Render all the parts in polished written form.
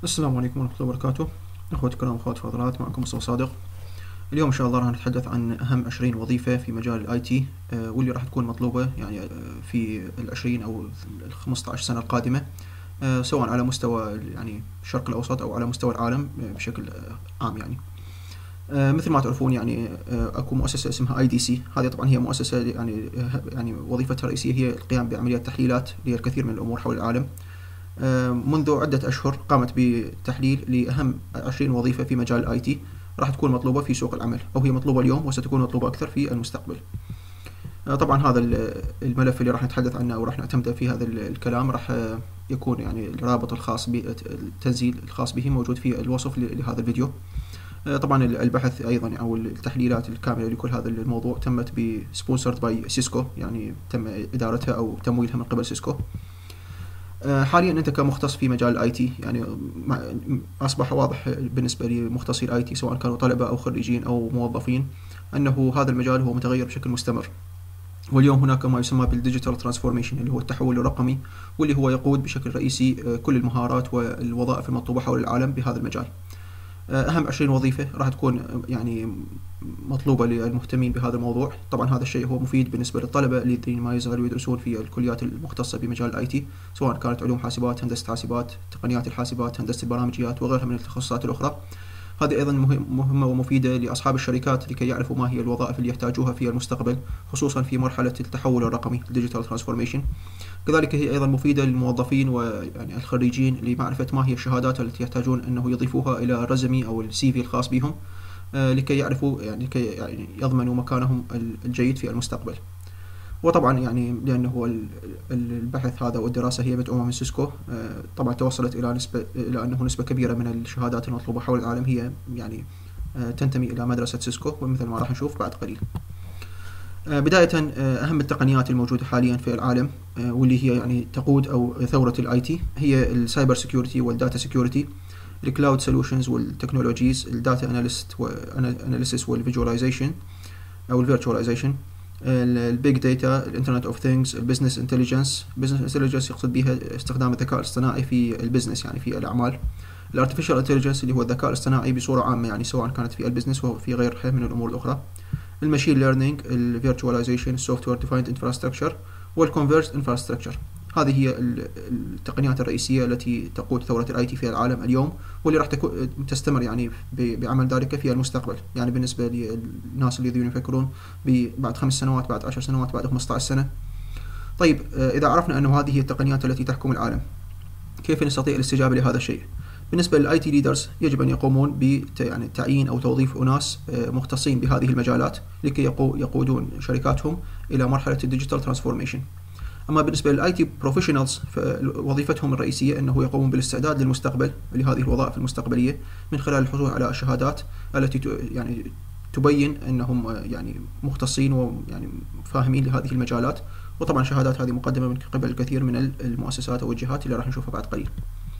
السلام عليكم ورحمة الله وبركاته. أخوتي الكرام أخوات فاضلات، معكم مصطفى صادق. اليوم إن شاء الله راح نتحدث عن أهم 20 وظيفة في مجال الاي تي، واللي راح تكون مطلوبة يعني في ال20 أو ال15 سنة القادمة، سواء على مستوى يعني الشرق الأوسط أو على مستوى العالم بشكل عام. يعني مثل ما تعرفون يعني اكو مؤسسة اسمها اي دي سي. هذه طبعا هي مؤسسة يعني وظيفتها الرئيسية هي القيام بعمليات تحليلات للكثير من الأمور حول العالم. منذ عدة أشهر قامت بتحليل لأهم 20 وظيفة في مجال الاي تي راح تكون مطلوبة في سوق العمل، أو هي مطلوبة اليوم وستكون مطلوبة أكثر في المستقبل. طبعا هذا الملف اللي راح نتحدث عنه أو راح نعتمد في هذا الكلام راح يكون يعني الرابط الخاص بالتنزيل الخاص به موجود في الوصف لهذا الفيديو. طبعا البحث أيضا أو التحليلات الكاملة لكل هذا الموضوع تمت بسبونسرد باي سيسكو، يعني تم إدارتها أو تمويلها من قبل سيسكو. حاليا انت كمختص في مجال الاي تي يعني اصبح واضح بالنسبه لمختصي الاي تي سواء كانوا طلبه او خريجين او موظفين انه هذا المجال هو متغير بشكل مستمر. واليوم هناك ما يسمى بالديجيتال ترانسفورميشن اللي هو التحول الرقمي، واللي هو يقود بشكل رئيسي كل المهارات والوظائف المطلوبه حول العالم بهذا المجال. أهم 20 وظيفة راح تكون يعني مطلوبة للمهتمين بهذا الموضوع. طبعا هذا الشيء هو مفيد بالنسبة للطلبة الذين ما يزالوا يدرسون في الكليات المختصة بمجال الاي تي، سواء كانت علوم حاسبات، هندسة حاسبات، تقنيات الحاسبات، هندسة البرامجيات وغيرها من التخصصات الأخرى. هذه أيضا مهمة ومفيدة لأصحاب الشركات لكي يعرفوا ما هي الوظائف اللي يحتاجوها في المستقبل، خصوصا في مرحلة التحول الرقمي الديجيتال ترانسفورميشن. كذلك هي أيضا مفيدة للموظفين ويعني الخريجين لمعرفة ما هي الشهادات التي يحتاجون أنه يضيفوها إلى الرزمي أو السي في الخاص بهم، لكي يعرفوا يعني لكي يعني يضمنوا مكانهم الجيد في المستقبل. وطبعا يعني لأنه البحث هذا والدراسة هي مدعومة من سيسكو، طبعا توصلت إلى أنه نسبة كبيرة من الشهادات المطلوبة حول العالم هي يعني تنتمي إلى مدرسة سيسكو، ومثل ما راح نشوف بعد قليل. بداية أهم التقنيات الموجودة حاليا في العالم واللي هي يعني تقود أو ثورة الاي تي هي السايبر سيكيورتي والداتا سيكيورتي، الكلاود سولوشنز والتكنولوجيز، الداتا اناليسيس والفيجواليزيشن أو الفيرتشواليزيشن، البيج داتا، الانترنت اوف ثينجز، البزنس انتليجنس. البزنس انتليجنس يقصد بها استخدام الذكاء الاصطناعي في البزنس يعني في الأعمال. الارتفيشال انتليجنس اللي هو الذكاء الاصطناعي بصورة عامة يعني سواء كانت في البزنس وفي غيرها من الأمور الأخرى. الماشين ليرنينج، الفيرتشواليزيشن، السوفت وير ديفايند انفراستراكشر، والكونفرجد انفراستراكشر. هذه هي التقنيات الرئيسية التي تقود ثورة الاي تي في العالم اليوم، واللي راح تستمر يعني بعمل ذلك في المستقبل. يعني بالنسبة للناس الذين يفكرون بعد 5 سنوات، بعد 10 سنوات، بعد 15 سنة. طيب إذا عرفنا أنه هذه هي التقنيات التي تحكم العالم، كيف نستطيع الاستجابة لهذا الشيء؟ بالنسبة للاي تي ليدرز يجب أن يقومون يعني تعيين أو توظيف أناس مختصين بهذه المجالات لكي يقودون شركاتهم إلى مرحلة الديجيتال ترانسفورميشن. أما بالنسبة للاي تي بروفيشنالز فوظيفتهم الرئيسية أنه يقومون بالاستعداد للمستقبل لهذه الوظائف المستقبلية من خلال الحصول على الشهادات التي يعني تبين أنهم يعني مختصين ويعني فاهمين لهذه المجالات. وطبعا الشهادات هذه مقدمة من قبل الكثير من المؤسسات أو الجهات اللي راح نشوفها بعد قليل.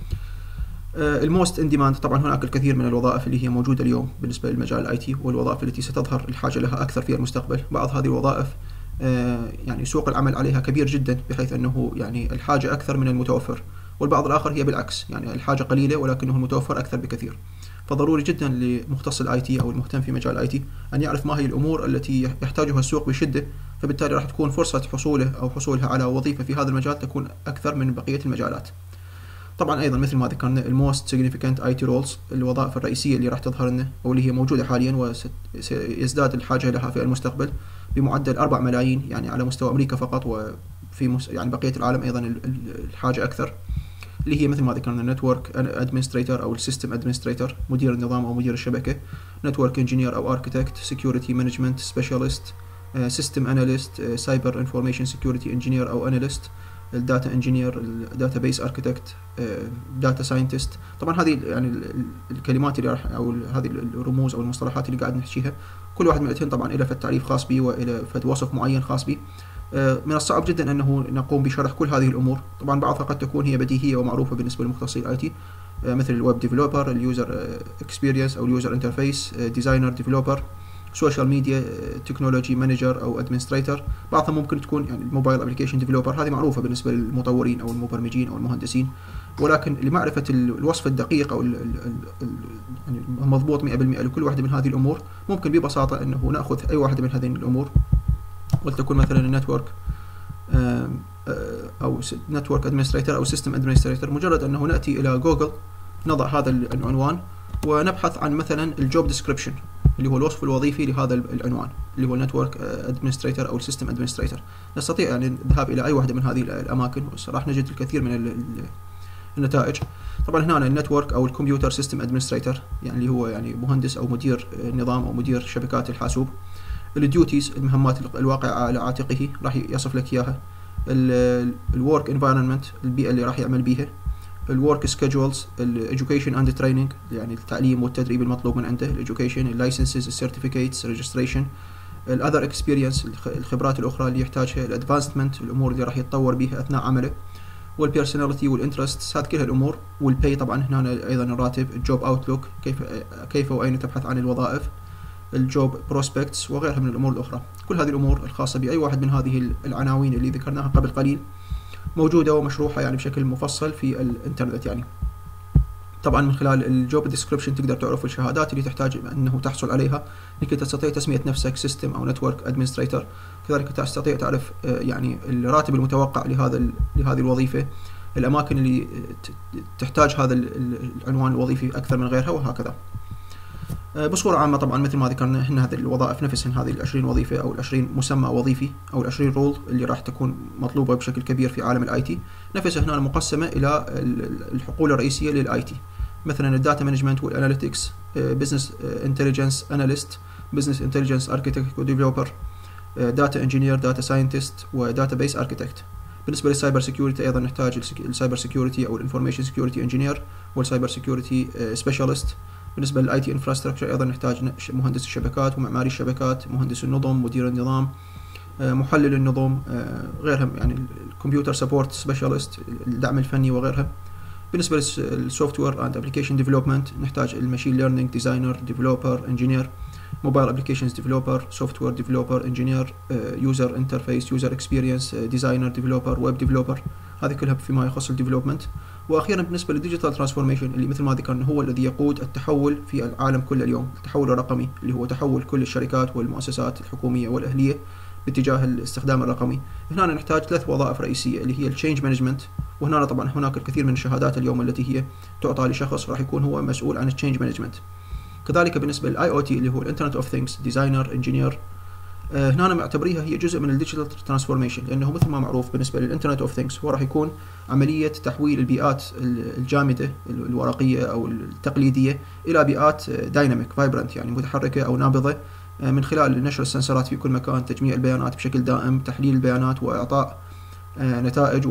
الموست ان ديماند، طبعا هناك الكثير من الوظائف اللي هي موجوده اليوم بالنسبه للمجال الاي تي، والوظائف التي ستظهر الحاجه لها اكثر في المستقبل. بعض هذه الوظائف يعني سوق العمل عليها كبير جدا بحيث انه يعني الحاجه اكثر من المتوفر، والبعض الاخر هي بالعكس يعني الحاجه قليله ولكنه المتوفر اكثر بكثير. فضروري جدا لمختص الاي تي او المهتم في مجال الاي تي ان يعرف ما هي الامور التي يحتاجها السوق بشده، فبالتالي راح تكون فرصه حصوله او حصولها على وظيفه في هذا المجال تكون اكثر من بقيه المجالات. طبعا ايضا مثل ما ذكرنا الموست سيجنيفيكانت اي تي رولز، الوظائف الرئيسيه اللي راح تظهر لنا او اللي هي موجوده حاليا وسيزداد الحاجه لها في المستقبل بمعدل 4 ملايين يعني على مستوى امريكا فقط، وفي يعني بقيه العالم ايضا الحاجه اكثر، اللي هي مثل ما ذكرنا النتورك ادمنستريتور او السيستم ادمنستريتور، مدير النظام او مدير الشبكه، نتورك انجينير او اركتكت، سكيورتي مانجمنت سبيشالست، سيستم اناليست، سايبر انفورميشن سكيورتي انجينير او اناليست، الداتا انجينير، الداتا بيس اركتكت، داتا ساينتست. طبعا هذه يعني الكلمات اللي راح او هذه الرموز او المصطلحات اللي قاعد نحكيها كل واحد منها طبعا الى فد تعريف خاص به والى فد وصف معين خاص به. من الصعب جدا انه نقوم بشرح كل هذه الامور. طبعا بعضها قد تكون هي بديهيه ومعروفه بالنسبه لمختصي الاي تي، مثل الويب ديفلوبر، اليوزر اكسبيرينس او اليوزر انترفيس ديزاينر ديفلوبر، سوشيال ميديا تكنولوجي مانجر او ادمنستريتور. بعضها ممكن تكون يعني الموبايل ابلكيشن ديفلوبر، هذه معروفه بالنسبه للمطورين او المبرمجين او المهندسين. ولكن لمعرفة الوصف الدقيق أو يعني المضبوط 100% لكل واحدة من هذه الأمور، ممكن ببساطة أنه نأخذ أي واحدة من هذه الأمور، ولتكن مثلا النتورك أو نتورك أدمنستريتور أو سيستم أدمنستريتور. مجرد أنه نأتي إلى جوجل، نضع هذا العنوان ونبحث عن مثلا الجوب ديسكريبشن اللي هو الوصف الوظيفي لهذا العنوان اللي هو النتورك ادمنستريتور او السيستم ادمنستريتور. نستطيع يعني الذهاب الى اي واحده من هذه الاماكن وراح نجد الكثير من النتائج. طبعا هنا النتورك او الكمبيوتر سيستم ادمنستريتور يعني اللي هو يعني مهندس او مدير نظام او مدير شبكات الحاسوب. الديوتيز المهمات الواقعه على عاتقه راح يصف لك اياها. الورك انفايرمنت البيئه اللي راح يعمل بيها. الورك سكيدجولز، الاديوكيشن اند تريننج يعني التعليم والتدريب المطلوب من عنده، الاديوكيشن، اللايسنسز، السيرتيفيكيتس، الريجستريشن، الاذر اكسبيرينس الخبرات الاخرى اللي يحتاجها، الادفانسمنت الامور اللي راح يتطور بها اثناء عمله، والبيرسوناليتي والانترستس، هذه كلها الامور. والبي طبعا هنا ايضا الراتب، الجوب اوتلوك كيف واين تبحث عن الوظائف، الجوب بروسبكتس وغيرها من الامور الاخرى. كل هذه الامور الخاصه باي واحد من هذه العناوين اللي ذكرناها قبل قليل موجودة ومشروحة يعني بشكل مفصل في الانترنت. يعني طبعا من خلال الجوب ديسكريبشن تقدر تعرف الشهادات اللي تحتاج انه تحصل عليها لكي تستطيع تسمية نفسك سيستم او نتورك ادمنستريتور. كذلك تستطيع تعرف يعني الراتب المتوقع لهذه الوظيفة، الاماكن اللي تحتاج هذا العنوان الوظيفي اكثر من غيرها وهكذا. بصورة عامة طبعا مثل ما ذكرنا هن هذه الوظائف نفسهن هذه 20 وظيفة او 20 مسمى وظيفي او 20 رول اللي راح تكون مطلوبة بشكل كبير في عالم الاي تي، نفسها هنا مقسمة الى الحقول الرئيسية للاي تي، مثلا الداتا مانجمنت والاناليتكس، بزنس انتليجنس اناليست، بزنس انتليجنس اركيتكت وديفلوبر، داتا انجينير، داتا ساينتست، وداتا بيس اركيتكت. بالنسبة للسايبر سيكيورتي ايضا نحتاج السايبر سيكيورتي او الانفورميشن سيكيورتي انجينير والسايبر سيكيورتي سبيشالست. بالنسبة للاي تي انفراستراكشر ايضا نحتاج مهندس الشبكات ومعماري الشبكات، مهندس النظم، مدير النظام، محلل النظم، غيرها يعني الكمبيوتر سبورت سبيشالست الدعم الفني وغيرها. بالنسبة للسوفت وير اند ابلكيشن ديفلوبمنت نحتاج الماشين ليرنينج ديزاينر، ديفلوبر، انجينير، موبايل ابلكيشنز ديفلوبر، سوفت وير ديفلوبر، انجينير، يوزر انترفيس، يوزر اكسبيرينس ديزاينر، ديفلوبر، ويب ديفلوبر، هذه كلها فيما يخص الديفلوبمنت. واخيرا بالنسبه للديجيتال ترانسفورميشن اللي مثل ما ذكرنا هو الذي يقود التحول في العالم كله اليوم، التحول الرقمي اللي هو تحول كل الشركات والمؤسسات الحكوميه والاهليه باتجاه الاستخدام الرقمي. هنا نحتاج 3 وظائف رئيسيه اللي هي التشينج مانجمنت، وهنا طبعا هناك الكثير من الشهادات اليوم التي هي تعطى لشخص راح يكون هو مسؤول عن التشينج مانجمنت. كذلك بالنسبه للاي او تي اللي هو الانترنت اوف ثينجز ديزاينر، انجينير، هنا أنا معتبريها هي جزء من الديجيتال ترانسفورميشن، لأنه مثل ما معروف بالنسبة للإنترنت أوف ثينجز هو راح يكون عملية تحويل البيئات الجامدة الورقية أو التقليدية إلى بيئات دايناميك فايبرنت يعني متحركة أو نابضة، من خلال نشر السنسرات في كل مكان، تجميع البيانات بشكل دائم، تحليل البيانات وإعطاء نتائج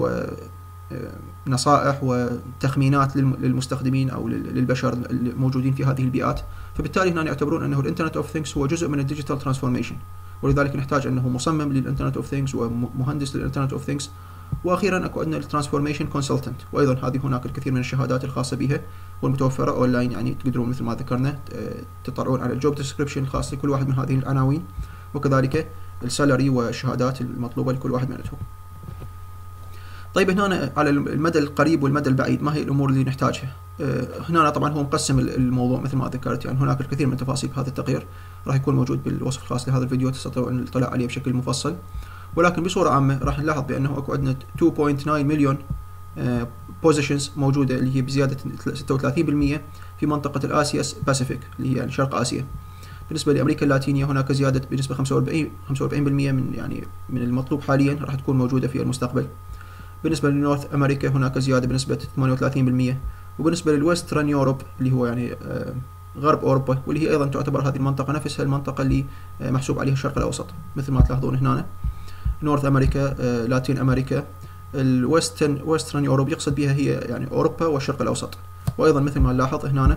ونصائح وتخمينات للمستخدمين أو للبشر الموجودين في هذه البيئات. فبالتالي هنا يعتبرون أنه الإنترنت أوف ثينجز هو جزء من الديجيتال ترانسفورميشن، ولذلك نحتاج أنه مصمم للإنترنت أوف ثينجز ومهندس للإنترنت أوف ثينجز. وأخيرا أكو عندنا الترانسفورميشن كونسلتنت، وأيضا هذه هناك الكثير من الشهادات الخاصة بها والمتوفرة أونلاين، يعني تقدرون مثل ما ذكرنا تطلعون على الجوب ديسكريبشن الخاص لكل واحد من هذه العناوين، وكذلك السالري والشهادات المطلوبة لكل واحد منهم. طيب هنا على المدى القريب والمدى البعيد ما هي الأمور اللي نحتاجها؟ هنا طبعا هو مقسم الموضوع مثل ما ذكرت، يعني هناك الكثير من التفاصيل في هذا التقرير راح يكون موجود بالوصف الخاص لهذا الفيديو، تستطيعون الاطلاع عليه بشكل مفصل. ولكن بصورة عامة راح نلاحظ بأنه أكو عندنا 2.9 مليون بوزيشنز موجودة اللي هي بزيادة 36% في منطقة الآسيا باسيفيك اللي هي يعني شرق آسيا. بالنسبة لأمريكا اللاتينية هناك زيادة بنسبة 45% من المطلوب حاليا راح تكون موجودة في المستقبل. بالنسبة لنورث أمريكا هناك زيادة بنسبة 38%. وبالنسبة للويسترن يوروب اللي هو يعني غرب أوروبا، واللي هي أيضا تعتبر هذه المنطقة نفسها المنطقة اللي محسوب عليها الشرق الأوسط مثل ما تلاحظون هنا، نورث أمريكا، لاتين أمريكا، الويسترن يوروب يقصد بها هي يعني أوروبا والشرق الأوسط. وأيضا مثل ما نلاحظ هنا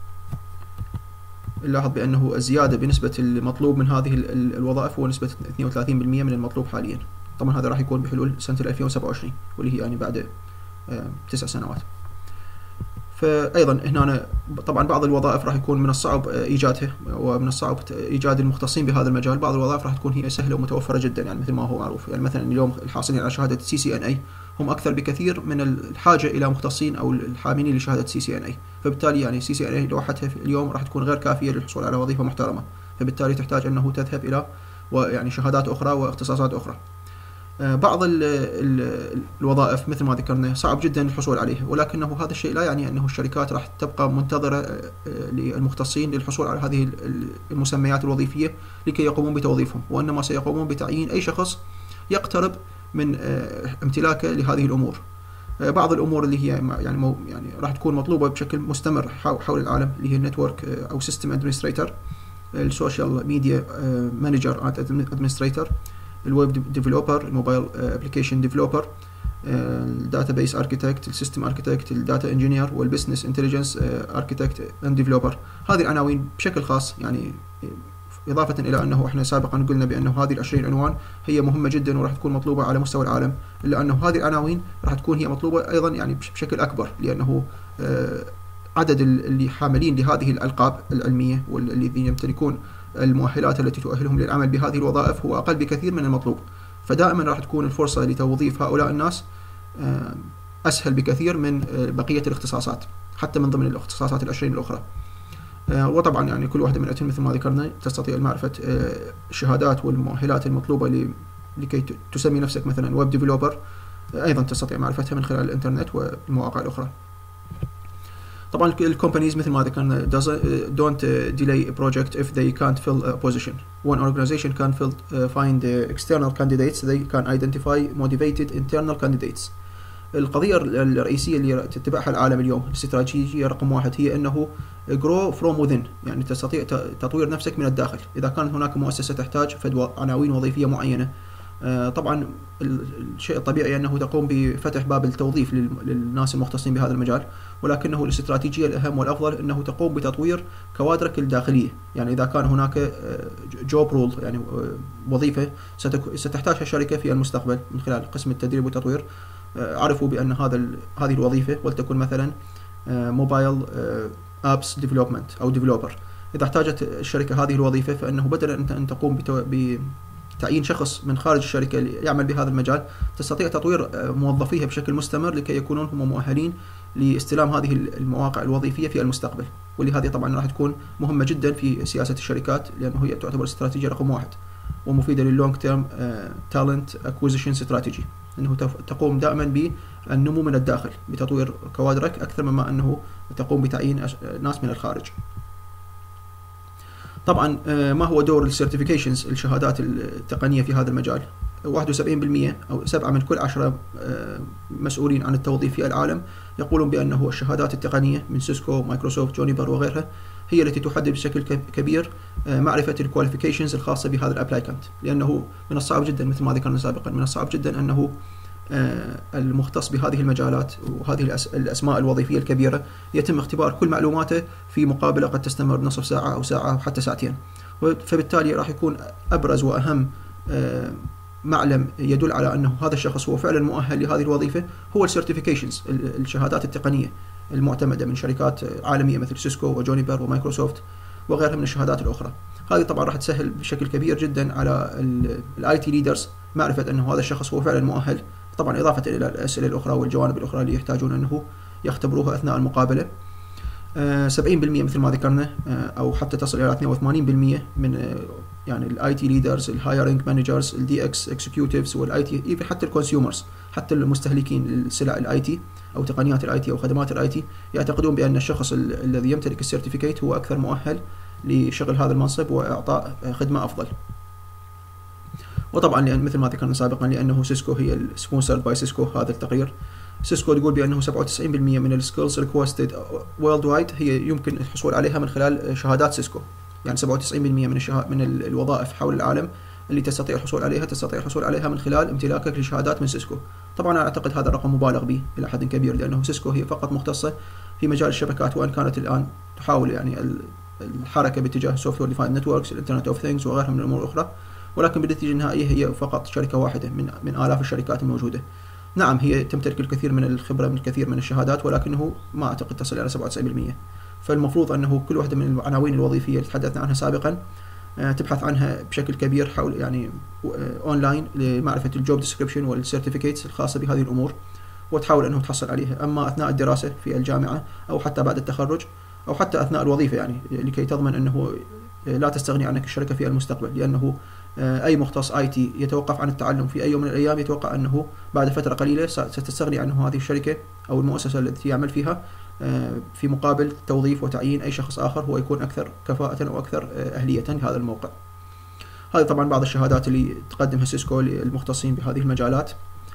نلاحظ بأنه الزيادة بنسبة المطلوب من هذه الوظائف هو نسبة 32% من المطلوب حاليا. طبعا هذا راح يكون بحلول سنة 2027 واللي هي يعني بعد 9 سنوات. فأيضا هنا طبعا بعض الوظائف راح يكون من الصعب إيجادها، ومن الصعب إيجاد المختصين بهذا المجال. بعض الوظائف راح تكون هي سهلة ومتوفرة جدا، يعني مثل ما هو معروف. يعني مثلا اليوم الحاصلين على شهادة CCNA هم أكثر بكثير من الحاجة إلى مختصين أو الحاملين لشهادة CCNA. فبالتالي يعني CCNA لوحدها اليوم راح تكون غير كافية للحصول على وظيفة محترمة، فبالتالي تحتاج أنه تذهب إلى ويعني شهادات أخرى واختصاصات أخرى. بعض الوظائف مثل ما ذكرنا صعب جدا الحصول عليها، ولكنه هذا الشيء لا يعني أنه الشركات راح تبقى منتظرة للمختصين للحصول على هذه المسميات الوظيفية لكي يقومون بتوظيفهم، وإنما سيقومون بتعيين أي شخص يقترب من امتلاكه لهذه الأمور. بعض الأمور اللي هي يعني راح تكون مطلوبة بشكل مستمر حول العالم، اللي هي النتورك أو سيستم أدمنستريتور، السوشيال ميديا مانجر أدمنستريتور، الويب ديفلوبر، الموبايل ابلكيشن ديفلوبر، الداتابيس اركيتكت، السيستم اركيتكت، الداتا انجينير، والبزنس انتليجنس اركيتكت اند ديفلوبر. هذه العناوين بشكل خاص، يعني إضافة إلى أنه إحنا سابقا قلنا بأنه هذه 20 عنوان هي مهمة جدا وراح تكون مطلوبة على مستوى العالم، إلا أنه هذه العناوين راح تكون هي مطلوبة أيضا يعني بشكل أكبر، لأنه عدد اللي حاملين لهذه الألقاب العلمية والذين يمتلكون المؤهلات التي تؤهلهم للعمل بهذه الوظائف هو أقل بكثير من المطلوب. فدائما راح تكون الفرصة لتوظيف هؤلاء الناس أسهل بكثير من بقية الاختصاصات، حتى من ضمن الاختصاصات العشرين الأخرى. وطبعا يعني كل واحدة منهم مثل ما ذكرنا تستطيع معرفة الشهادات والمؤهلات المطلوبة لكي تسمي نفسك مثلا ويب ديفلوبر، أيضا تستطيع معرفتها من خلال الإنترنت والمواقع الأخرى. طبعا الكومبانيز مثل ما ذكرنا don't delay a project if they can't fill a position. One organization can find external candidates, they can identify motivated internal candidates. القضية الرئيسية اللي تتبعها العالم اليوم، الاستراتيجية رقم واحد، هي أنه grow from within، يعني تستطيع تطوير نفسك من الداخل. إذا كانت هناك مؤسسة تحتاج عناوين وظيفية معينة، طبعا الشيء الطبيعي أنه تقوم بفتح باب التوظيف للناس المختصين بهذا المجال، ولكنه الاستراتيجية الأهم والأفضل أنه تقوم بتطوير كوادرك الداخلية. يعني إذا كان هناك جوب رول، يعني وظيفة ستحتاجها الشركة في المستقبل من خلال قسم التدريب والتطوير، عرفوا بأن هذه الوظيفة ولتكن مثلا موبايل ابس ديفلوبمنت أو ديفلوبر. إذا احتاجت الشركة هذه الوظيفة، فإنه بدلا أن تقوم تعيين شخص من خارج الشركة يعمل بهذا المجال، تستطيع تطوير موظفيها بشكل مستمر لكي يكونون هم مؤهلين لاستلام هذه المواقع الوظيفية في المستقبل. ولهذه طبعا راح تكون مهمة جدا في سياسة الشركات، لأنه هي تعتبر استراتيجية رقم واحد ومفيدة لللونج تيرم تالنت اكوزيشن استراتيجي، أنه تقوم دائما بالنمو من الداخل بتطوير كوادرك أكثر مما أنه تقوم بتعيين ناس من الخارج. طبعا ما هو دور السيرتيفيكيشنز، الشهادات التقنية في هذا المجال؟ 71% أو 7 من كل 10 مسؤولين عن التوظيف في العالم يقولون بأنه الشهادات التقنية من سيسكو، مايكروسوفت، جونيبر وغيرها هي التي تحدد بشكل كبير معرفة الكواليفيكيشنز الخاصة بهذا الابلايكانت، لأنه من الصعب جدا مثل ما ذكرنا سابقا، من الصعب جدا أنه المختص بهذه المجالات وهذه الأسماء الوظيفية الكبيرة يتم اختبار كل معلوماته في مقابلة قد تستمر نصف ساعة أو ساعة أو حتى ساعتين. فبالتالي راح يكون أبرز وأهم معلم يدل على أنه هذا الشخص هو فعلا مؤهل لهذه الوظيفة هو السيرتيفيكيشنز، الشهادات التقنية المعتمدة من شركات عالمية مثل سيسكو وجونيبر ومايكروسوفت وغيرها من الشهادات الأخرى. هذه طبعا راح تسهل بشكل كبير جدا على الاي تي ليدرز معرفة أنه هذا الشخص هو فعلا مؤهل، طبعا إضافة إلى الأسئلة الأخرى والجوانب الأخرى اللي يحتاجون أنه يختبروها أثناء المقابلة. 70% مثل ما ذكرنا أو حتى تصل إلى 82% من يعني الاي تي ليدرز، الهايرنج مانجرز، الدي اكس اكسكيوتيفز والاي تي، حتى الكونسيومرز، حتى المستهلكين للسلع الاي تي او تقنيات الاي تي او خدمات الاي تي، يعتقدون بان الشخص الذي يمتلك السيرتيفيكيت هو اكثر مؤهل لشغل هذا المنصب واعطاء خدمه افضل. وطبعا لان مثل ما ذكرنا سابقا، لانه سيسكو هي السبونسرد باي سيسكو هذا التقرير، سيسكو تقول بانه 97% من السكيلز ريكوستد وورلد وايد هي يمكن الحصول عليها من خلال شهادات سيسكو. يعني 97% من الوظائف حول العالم اللي تستطيع الحصول عليها من خلال امتلاكك لشهادات من سيسكو. طبعا أنا أعتقد هذا الرقم مبالغ به إلى حد كبير، لأنه سيسكو هي فقط مختصة في مجال الشبكات، وإن كانت الآن تحاول يعني الحركة باتجاه سوفتوير ديفايند نتوركس، الانترنت اوف ثينجز وغيرها من الأمور الأخرى، ولكن بالنتيجة النهائية هي فقط شركة واحدة من آلاف الشركات الموجودة. نعم هي تمتلك الكثير من الخبرة من الكثير من الشهادات، ولكنه ما أعتقد تصل إلى 97%. فالمفروض أنه كل واحدة من العناوين الوظيفية اللي تحدثنا عنها سابقا تبحث عنها بشكل كبير حول يعني أونلاين لمعرفة الجوب ديسكريبشن والسيرتيفيكيتس الخاصة بهذه الأمور، وتحاول أنه تحصل عليها أما أثناء الدراسة في الجامعة أو حتى بعد التخرج أو حتى أثناء الوظيفة، يعني لكي تضمن أنه لا تستغني عنك الشركة في المستقبل. لأنه أي مختص IT يتوقف عن التعلم في أي يوم من الأيام يتوقع أنه بعد فترة قليلة ستستغني عنه هذه الشركة أو المؤسسة التي يعمل فيها في مقابل توظيف وتعيين أي شخص آخر هو يكون أكثر كفاءة أو أكثر أهلية لهذا الموقع. هذه طبعا بعض الشهادات اللي تقدمها سيسكو للمختصين بهذه المجالات.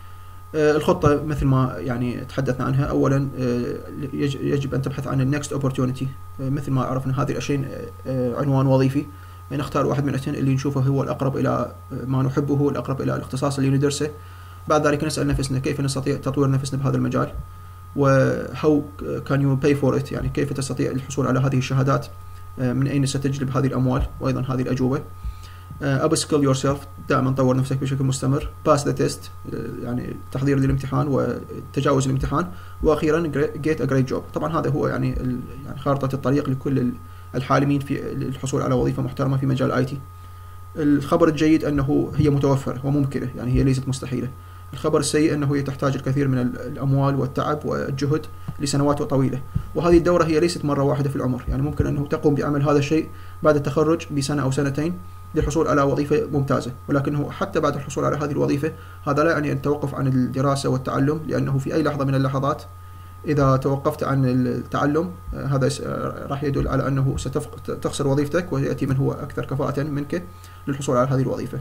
الخطة مثل ما يعني تحدثنا عنها، أولا يجب أن تبحث عن النكست opportunity. مثل ما عرفنا هذه 20 عنوان وظيفي، نختار واحد من الاثنين اللي نشوفه هو الأقرب إلى ما نحبه، الأقرب إلى الاختصاص اللي ندرسه. بعد ذلك نسأل نفسنا كيف نستطيع تطوير نفسنا بهذا المجال، how can you pay for it، يعني كيف تستطيع الحصول على هذه الشهادات، من أين ستجلب هذه الأموال وأيضا هذه الأجوبة. upskill yourself، دائما طور نفسك بشكل مستمر. pass the test، يعني تحضير للامتحان وتجاوز الامتحان. وأخيرا get a great job. طبعا هذا هو يعني خارطة الطريق لكل الحالمين في الحصول على وظيفة محترمة في مجال IT. الخبر الجيد أنه هي متوفرة وممكنة، يعني هي ليست مستحيلة. الخبر السيء أنه هي تحتاج الكثير من الأموال والتعب والجهد لسنوات طويلة، وهذه الدورة هي ليست مرة واحدة في العمر، يعني ممكن أنه تقوم بعمل هذا الشيء بعد التخرج بسنة أو سنتين للحصول على وظيفة ممتازة، ولكنه حتى بعد الحصول على هذه الوظيفة هذا لا يعني التوقف عن الدراسة والتعلم، لأنه في أي لحظة من اللحظات إذا توقفت عن التعلم هذا راح يدل على أنه ستخسر وظيفتك ويأتي من هو أكثر كفاءة منك للحصول على هذه الوظيفة.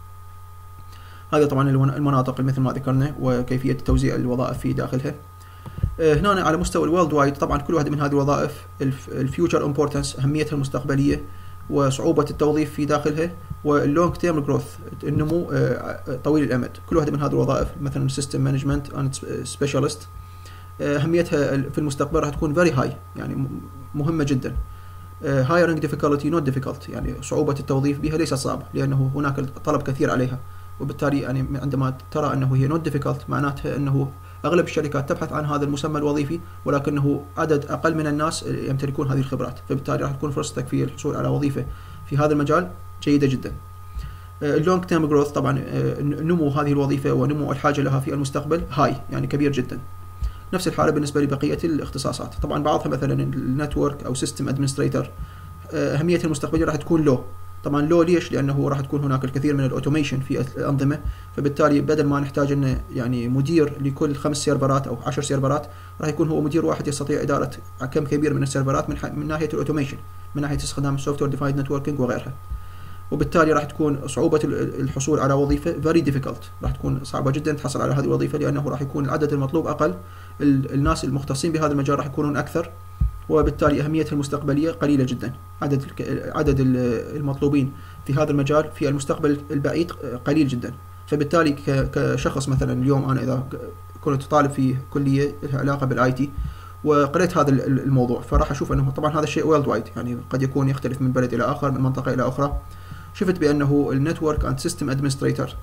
هذه طبعا المناطق مثل ما ذكرنا وكيفية توزيع الوظائف في داخلها. هنا على مستوى الورلد وايد طبعا كل واحدة من هذه الوظائف الفيوتشر امبورتنس، أهميتها المستقبلية وصعوبة التوظيف في داخلها، واللونج تيرم جروث، النمو طويل الأمد. كل واحدة من هذه الوظائف مثلا سيستم مانجمنت اند سبيشالست أهميتها في المستقبل راح تكون very high، يعني مهمة جدا. hiring difficulty not difficult، يعني صعوبة التوظيف بها ليست صعبة لأنه هناك طلب كثير عليها، وبالتالي يعني عندما ترى أنه هي not difficult معناتها أنه أغلب الشركات تبحث عن هذا المسمى الوظيفي، ولكنه عدد أقل من الناس يمتلكون هذه الخبرات، فبالتالي راح تكون فرصتك في الحصول على وظيفة في هذا المجال جيدة جدا. اللونج تيرم جروث طبعا نمو هذه الوظيفة ونمو الحاجة لها في المستقبل هاي، يعني كبير جدا. نفس الحالة بالنسبة لبقية الاختصاصات، طبعا بعضها مثلا النتورك أو سيستم أدمنستريتور أهمية المستقبلية راح تكون لو. طبعا لو ليش؟ لأنه راح تكون هناك الكثير من الأوتوميشن في الأنظمة، فبالتالي بدل ما نحتاج إنه يعني مدير لكل 5 سيرفرات أو 10 سيرفرات، راح يكون هو مدير واحد يستطيع إدارة كم كبير من السيرفرات من ناحية الأوتوميشن، من ناحية استخدام السوفت وير ديفايند نتوركينج وغيرها. وبالتالي راح تكون صعوبة الحصول على وظيفة very difficult، راح تكون صعبة جدا تحصل على هذه الوظيفة، لأنه راح يكون العدد المطلوب أقل، الناس المختصين بهذا المجال راح يكونون أكثر، وبالتالي أهميتها المستقبلية قليلة جدا. عدد المطلوبين في هذا المجال في المستقبل البعيد قليل جدا. فبالتالي كشخص مثلا اليوم أنا إذا كنت طالب في كلية لها علاقة بالآي تي وقرأت هذا الموضوع، فراح أشوف أنه طبعا هذا الشيء world wide، يعني قد يكون يختلف من بلد إلى آخر، من منطقة إلى أخرى. شفت بأنه النتورك أند سيستم أدمنستريتور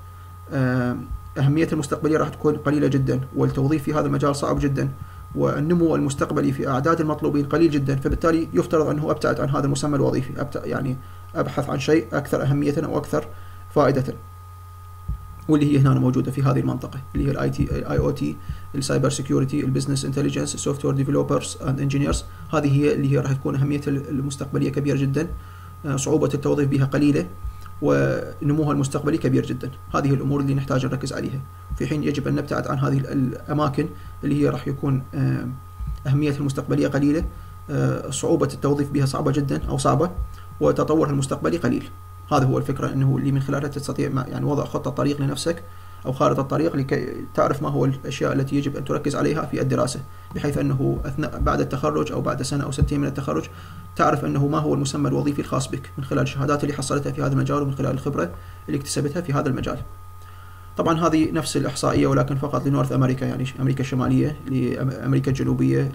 أهمية المستقبلية راح تكون قليلة جدا، والتوظيف في هذا المجال صعب جدا، والنمو المستقبلي في أعداد المطلوبين قليل جدا. فبالتالي يفترض أنه أبتعد عن هذا المسمى الوظيفي، يعني أبحث عن شيء أكثر أهمية أو أكثر فائدة، واللي هي هنا موجودة في هذه المنطقة اللي هي الاي تي، اي او تي، السايبر سيكيورتي، البزنس انتليجنس، السوفت وير ديفلوبرز اند انجينيرز. هذه هي اللي هي راح تكون أهمية المستقبلية كبيرة جدا، صعوبة التوظيف بها قليلة، ونموها المستقبلي كبير جدا. هذه الأمور اللي نحتاج نركز عليها، في حين يجب أن نبتعد عن هذه الأماكن اللي هي راح يكون أهمية المستقبلية قليلة، صعوبة التوظيف بها صعبة جدا أو صعبة، وتطورها المستقبلي قليل. هذا هو الفكرة، أنه اللي من خلالها تستطيع يعني وضع خطة طريق لنفسك أو خارطة الطريق لكي تعرف ما هو الأشياء التي يجب أن تركز عليها في الدراسة، بحيث أنه أثناء بعد التخرج أو بعد سنة أو سنتين من التخرج تعرف أنه ما هو المسمى الوظيفي الخاص بك من خلال الشهادات اللي حصلتها في هذا المجال ومن خلال الخبرة اللي اكتسبتها في هذا المجال. طبعا هذه نفس الإحصائية ولكن فقط لنورث أمريكا، يعني أمريكا الشمالية، لأمريكا الجنوبية،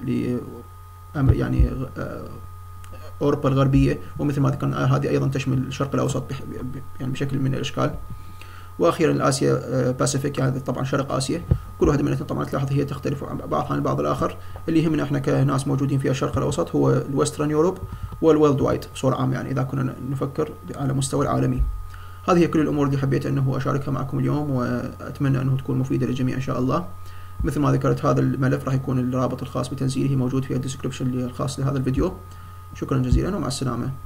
يعني أوروبا الغربية، ومثل ما ذكرنا هذه أيضا تشمل الشرق الأوسط يعني بشكل من الأشكال. واخيرا الاسيا باسيفيك، يعني طبعا شرق اسيا. كل واحده من الاثنين طبعا تلاحظ هي تختلف عن بعض عن البعض الاخر. اللي يهمنا احنا كناس موجودين في الشرق الاوسط هو الويسترن يوروب والورلد وايد بصوره عامه، يعني اذا كنا نفكر على مستوى العالمي. هذه هي كل الامور اللي حبيت انه اشاركها معكم اليوم، واتمنى انه تكون مفيده للجميع ان شاء الله. مثل ما ذكرت هذا الملف راح يكون الرابط الخاص بتنزيله موجود في الديسكربشن الخاص لهذا الفيديو. شكرا جزيلا ومع السلامه.